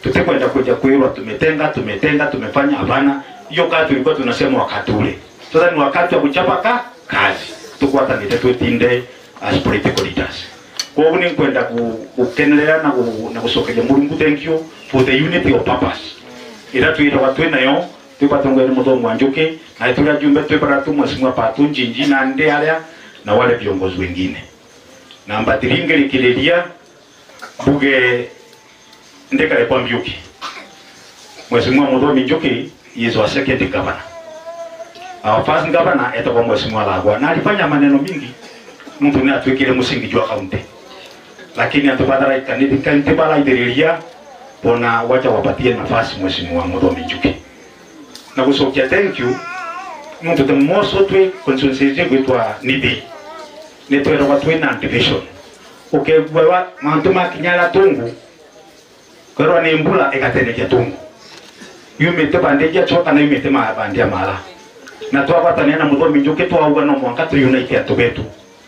tutakwenda kuja kuirwa tumetenga tumefanya hapana. Hiyo kazi tulikuwa tunasema wakati ule. Sasa ni wakati wa kuchapa kazi. Tukwata nitwetinde as political leaders. Kwa hiyo ni kwenda kukendelea na kusokelea Mulungu. Thank you for the unity of purpose. Ila tuira watu nayo tupatongwe Muthoni wa Njuki na tulia jumbe tupata tu Mheshimiwa Patu Njinji na Ndea na wale viongozi wengine. Namba 3 ngelikilelia buge ndekale kwa Mbyuki. Mheshimiwa Muthoni Njuki is our second governor. Our first governor etakuwa Mheshimiwa Lagwa na alifanya maneno mingi. Mtu ni atuikile msingi jua kaunti. Lakini atubadala kaniti bala idirilia bona wacha wapatie nafasi Mheshimiwa Muthoni Njuki. Na kusokia thank you. Mtu temoso twe consultation kwitwa Nibi. Netwera watu na division. Okay, bwa mantuma kinyala tungu. Kwa ni mbula ekateneke tungu. Yumete bandeja choka na yumete bandia mala. Na twapata nena Muthoni Njuki twauga no mwaka tu unite atubetu.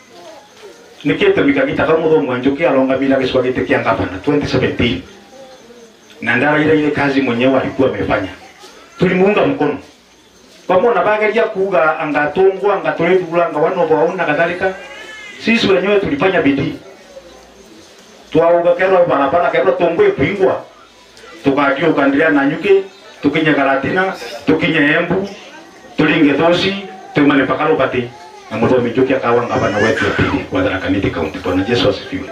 Nikete mikagita kama Muthoni Njuki alonga bila kiswagite kia ngapana 2017. Na ndara ile kazi mwenyewe alikuwa amefanya. Tulimuunga mkono. Pamoja na bageria kuuga angatongwa angatoledula ngawano waona kadhalika. Sisi wenyewe tulifanya bidii. Twauga kero barabara kero tongwe kuingwa. Tukadio kandilia na Nyuki, tukinya Galatina, tukinya Embu, tulinge Thosi, tumane pakalo pati. Na Muthoni Njuki akawa ngavana wetu pili kwa Tharaka Nithi County. Bwana Yesu asifiwe.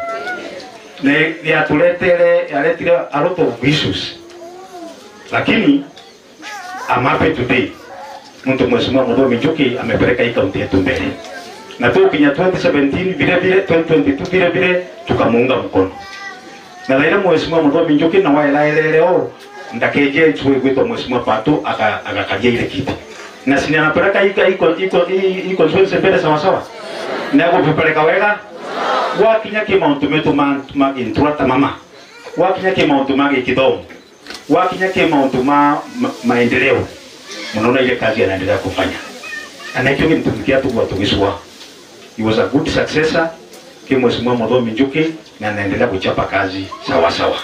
Ni atuletele yaletile a lot of issues. Lakini I'm happy today. Mtu Mheshimiwa Muthoni Njuki amepeleka hii kaunti yetu mbele. Na tukinya 2017 vile vile 2022 vile vile tukamuunga mkono. Na laila Mheshimiwa Muthoni Njuki na waela leo ndakeje tuwe gwito Mheshimiwa Patu akakalia ile kiti. Na sini anapeleka iko constituency mbele sawa sawa. Na kupeleka wega wakinya kimauntu metu ma intrata mama. Wakinya kimauntu ma kidomo. Wakinya kimauntu maendeleo. Mnaona ile kazi anaendelea kufanya. Anaitwa mtumikia tu watu wiswa. He was a good successor kwa Mheshimiwa Muthoni Njuki na anaendelea kuchapa kazi sawa sawa.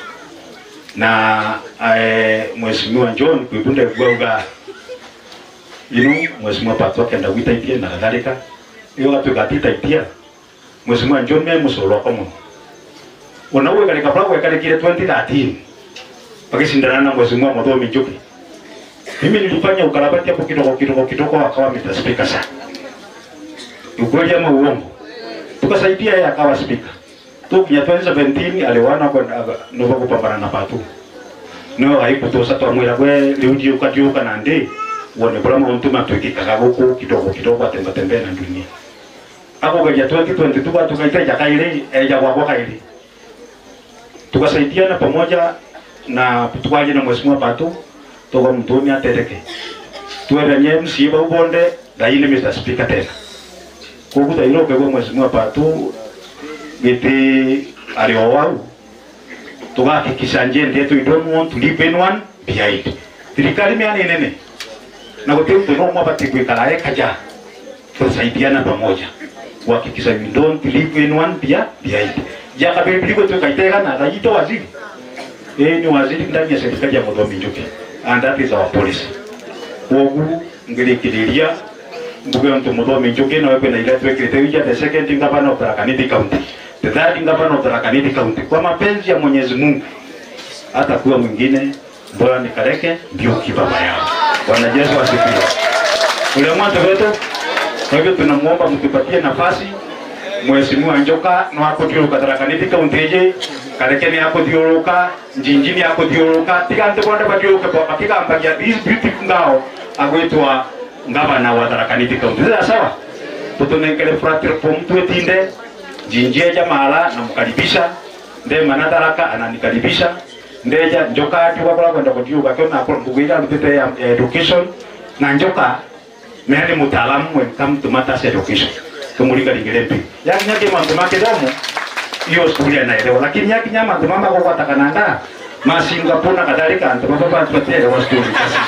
Na Mheshimiwa John kuibunda kuuga Mheshimiwa Patu akaenda wita itie na kadhalika. Hiyo watu gatita itia. Mheshimiwa John mimi msolo kwa Mungu. Unawe kalika kwa kale kile 2013. Pakishindana na Mheshimiwa Muthoni Njuki. Mimi nilifanya ukarabati hapo kidogo akawa Mr. Speaker sana. Ukweli ama uongo. Tukasaidia yeye akawa speaker. Tukinya 2017 aliwana kwa nova kupambana na Patu. No haikutosa twamwira kwe liuji ukatiuka na ndi. Wone bora mtu matwiki kagabuku kidogo atembe na dunia. Hapo kwa 2022 tukaita kaile ya kwa kaile. Tukasaidiana pamoja na tukwaje na Mheshimiwa Patu. Toka Muthoni atereke. Tueranye msiba ubonde daine Mr. Speaker tena. Kukuta ilo kwa Mheshimiwa Patu gete aliowau. Tukahakikisha njende yetu don't want to leave anyone behind. Serikali miani nene. Na kote mtu no mwapati kuikala kaja. Tusaidiana pamoja. Kuhakikisha we don't leave anyone behind. Jaka biliko tukaitega na rajito waziri. Ni waziri ndani ya serikali ya Muthoni Njuki. And that is our policy. Wogu ngelikilia mbuge mtu Muthoni Njuki na wewe na ile tuwekeletea the second governor of Tharaka Nithi County. The third governor of Tharaka Nithi County. Kwa mapenzi ya Mwenyezi Mungu hata kuwa mwingine bora nikareke ndio kibaba yao. Bwana Yesu asifiwe. Ule mwanzo wetu kwa hivyo tunamuomba mtupatie nafasi Mheshimiwa Njoka na wako kwa Tharaka Nithi County je karekeni hapo dioroka njinjini hapo dioroka tigante kwenda badioka kwa hakika ambagia this beautiful ngao agwetwa ngabana wa Tharaka Nithi County. Sawa? Tutonekele fratire pomtu etinde jinjie jamala na mkaribisha nde Manatharaka ananikaribisha ndeja Njoka ati kwa kwenda kudioka kwa na kugira mtete ya education na Njoka mimi mtaalamu when come to matters education kumulinga lingelempi yakinyake mambo makedomo hiyo shule anaelewa, lakini yaki nyama mama kwa takananda ma Singapore na kadhalika ndio baba tupatie wa story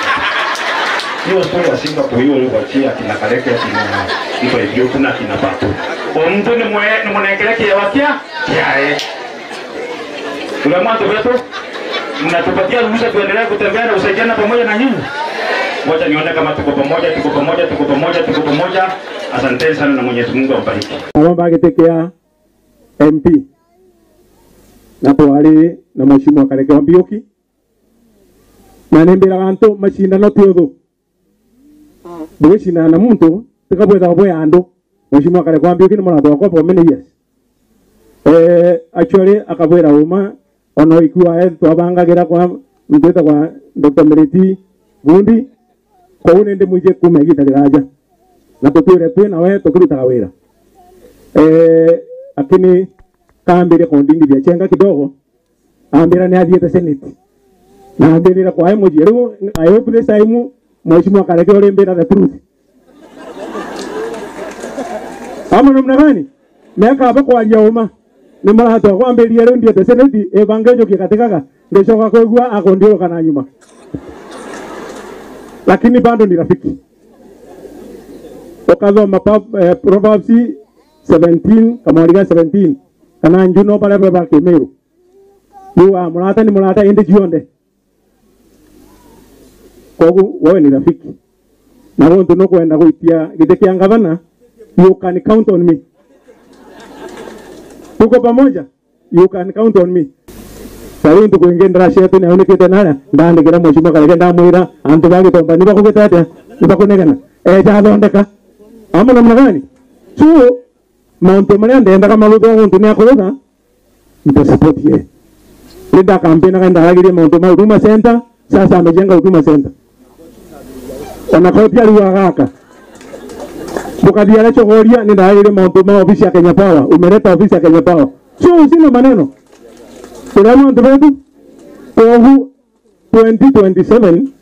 hiyo story ya Singapore hiyo iliyoachia kina Kareke kina iko hivyo kuna kina Patu mtu ni mwenekeleke ya wakia yae ule mwanzo wetu Mnatupatia ruhusa tuendelee kutembea na kusaidiana pamoja na nyinyi. Ngoja nione kama tuko pamoja. Asante sana na Mwenyezi Mungu awabariki. Naomba agetekea MP na twari na Mheshimiwa Kareke Wambioki na nembera ganto mashindano tiotho bwishina na muntu tikabwetha bwe andu Mheshimiwa Kareke Wambioki ni mwana twakwa for many years actually akabwera uma ono ikuwa twabangagira kwa mteta kwa Dr. Meriti Bundi kwa unende mwije kumegita diraja na tutire tu na wewe tukirutaga wira akini kaambire kondingi bya chenga kidogo ambira ni athiete senate na ambira kwa emoji rero I hope this time Mheshimiwa Kareke ore mbira the truth amana mnagani miaka hapa kwa yauma ni mara hata kwa ambira rero ndiete senate evangelio kikatikaga ngeshoka kwegua akondiro kana nyuma lakini bado ni rafiki okazoma Proverbs 17 kama aliga 17 kana njuno pale baba Kemeru yuwa mulata ni mulata ende jionde kogu wewe ni rafiki na wewe ndio kwenda kuitia gitekia ngavana you can count on me tuko pamoja you can count on me sasa ndio kuingendera shetu na unikete nana ndande kira Mheshimiwa Kareke ndamwira antu bage tomba niba kugetate niba kunegana jathondeka ama namna gani so maunto maria ndenda kama lutho muntu ni akorotha ndio support ye ndio kampeni kaenda agirie maunto ma Huduma Center sasa amejenga Huduma Center ona koti aliwa gaka bukadia chogoria ni ndaigire maunto ma ofisi ya Kenya Power umeleta ofisi ya Kenya Power so sina maneno Salamu ndugu kwa 2027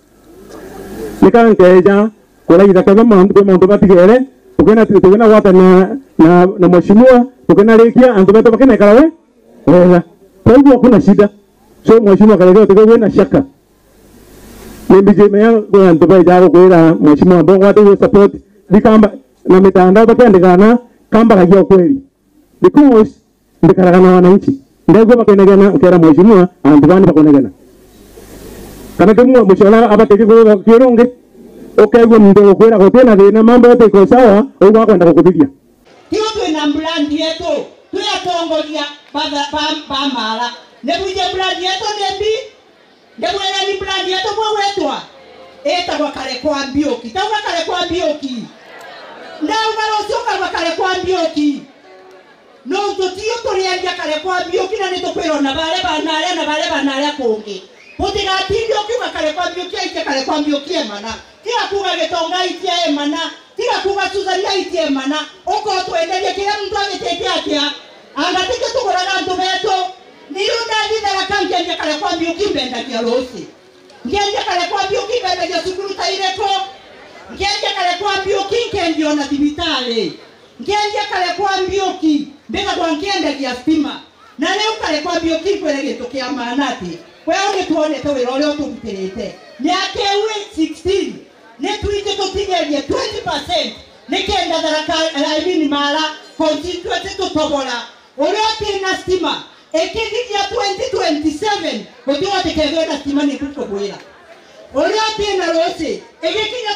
nikangeja kula itakama mambo batigere tukena wata na Mheshimiwa tukena lekia antumeto bakena kalawe wala kwa hivyo kuna shida so Mheshimiwa Kareke tukwe na shaka nimbije meya kwa ntubai jaro kwa Mheshimiwa bongo watu support dikamba na mitandao bakendekana kamba kajia kweli because ndikaragana wananchi ndego bakenegana kera Mheshimiwa antubani bakonegana kana kemu mshola abateke kwa kironge okegwe ndo kwera gotena thina mambo yote iko sawa ugo kwenda kukubiria hiyo twina brand yetu tuyatongoria bamala nebuje brand yetu nembi ndebwera ni brand yetu mwetwa etagwa Kareke Wambioki tagwa Kareke Wambioki ndauga rocoka Kareke Wambioki no tutio turiandia Kareke Wambioki na nitukwirwo na bare banare kungi utigatithio kiuga Kareke Wambioki aite Kareke Wambioki emana kila kuga Gitonga itie emana kila kuga Suzania itie emana uko twenderie kila mtu agitetia atia angatike tukoraga antu beto nirunda thithera kangia Kareke Wambioki mbendagia rosi ngiendia Kareke Wambioki mbendagia cukuru taireko ngiendia Kareke Wambioki nkendio na thibitari ngiendia Kareke Wambioki mbega kwa ngiendagia stima na leo Kareke Wambioki kwere gitukia manati wewe nituonete wira uria turutirite miaka 16 netuite tutigerie 20% nikenda Tharaka mara constituency tutobora uria tina stima ekigigia 2027 gutiwa tikegwe na stima ni tukobwira uria tina rose ekigigia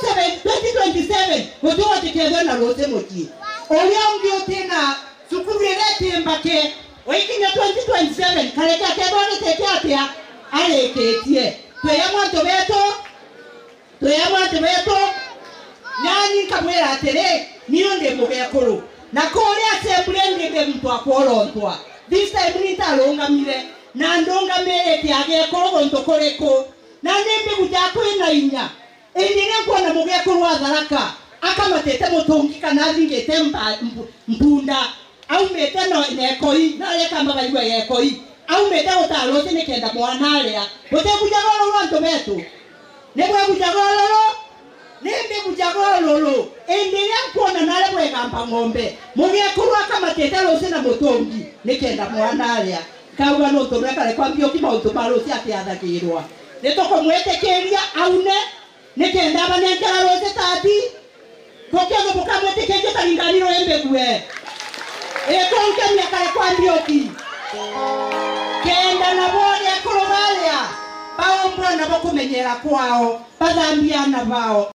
2027 gutiwa tikegwe na rose muti uria ungi tina sukuru ile mbake oikinya 2027 Kareke akebone teteatia aleketie tuyamwanto beto nani kamwera atere niyo nde mugekuru na kore assembly ngende mtu akworontwa this time nitalongamire na ndongamire tiagekoro gonto koreko na nembe gujakwina inya endire kuona mugekuru wa Tharaka akamatete mutungi kana thingete mpunda au metano nekoi na leka mbaigwa yekoi au meta utalo tene kenda mwana alia bote kujagolo wanto betu nebwe kujagolo endelea kuona nale bwe gamba ngombe mugekuru akamatete lose na mutongi nekenda mwana alia kauga no to Kareke Wambioki mauto balo cia tiathagirwa netoko mwetekeria aune nekenda banengera lose tati kokego bukamwetekeria taringaniro embegwe ekonke Kareke Wambioki ke kenda na bode akorogalia bao mbona bokumenyera kwao bathambia na bao